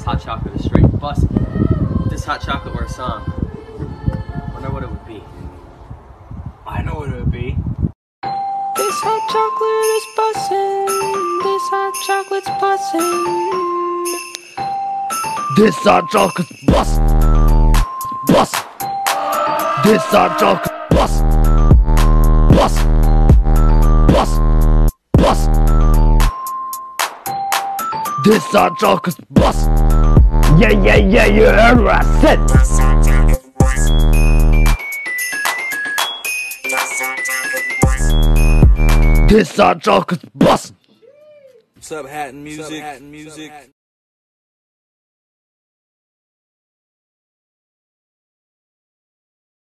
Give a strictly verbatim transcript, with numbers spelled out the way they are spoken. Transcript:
hot chocolate is straight bussin'. If this hot chocolate were a song, I wonder what it would be. I know what it would be. This hot chocolate is bussin'. This hot chocolate's bussin'. This hot chocolate's bussin'. Bussin'. This hot chocolate bussin'. Bussin'. Bussin'. Bussin'. This hot chocolate's bussin'. Yeah, yeah, yeah, you heard what I said. This hot chocolate's bussin'. What's up, Hatton Music? Hatton Music.